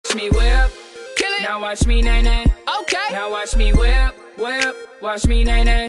me whip. Kill it. Now watch me nay nay. Okay. Now watch me whip, whip. Watch me nay nay.